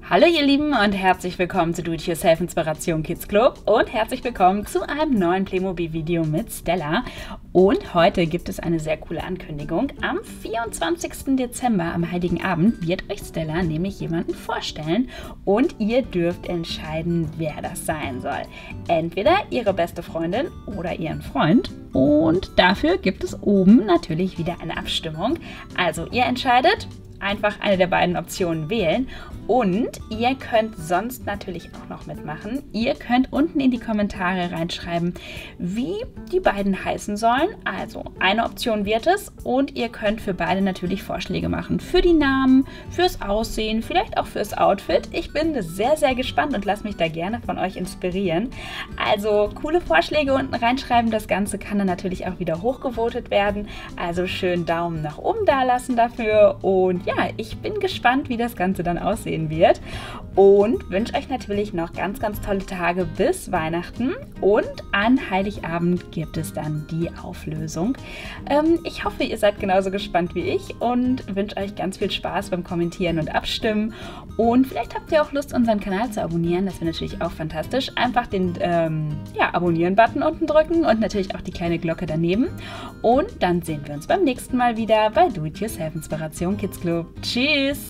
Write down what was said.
Hallo ihr Lieben und herzlich willkommen zu Do-It-Yourself Inspiration Kids Club und herzlich willkommen zu einem neuen Playmobil-Video mit Stella. Und heute gibt es eine sehr coole Ankündigung. Am 24. Dezember, am Heiligen Abend, wird euch Stella nämlich jemanden vorstellen und ihr dürft entscheiden, wer das sein soll. Entweder ihre beste Freundin oder ihren Freund. Und dafür gibt es oben natürlich wieder eine Abstimmung. Also ihr entscheidet, einfach eine der beiden Optionen wählen und ihr könnt sonst natürlich auch noch mitmachen. Ihr könnt unten in die Kommentare reinschreiben, wie die beiden heißen sollen. Also eine Option wird es und ihr könnt für beide natürlich Vorschläge machen. Für die Namen, fürs Aussehen, vielleicht auch fürs Outfit. Ich bin sehr, sehr gespannt und lasse mich da gerne von euch inspirieren. Also coole Vorschläge unten reinschreiben. Das Ganze kann dann natürlich auch wieder hochgevotet werden. Also schön Daumen nach oben da lassen dafür und ja, ich bin gespannt, wie das Ganze dann aussehen wird und wünsche euch natürlich noch ganz, ganz tolle Tage bis Weihnachten und an Heiligabend gibt es dann die Auflösung. Ich hoffe, ihr seid genauso gespannt wie ich und wünsche euch ganz viel Spaß beim Kommentieren und Abstimmen und vielleicht habt ihr auch Lust, unseren Kanal zu abonnieren, das wäre natürlich auch fantastisch. Einfach den Abonnieren-Button unten drücken und natürlich auch die kleine Glocke daneben und dann sehen wir uns beim nächsten Mal wieder bei Do-It-Yourself Inspiration Kids Club. Tschüss!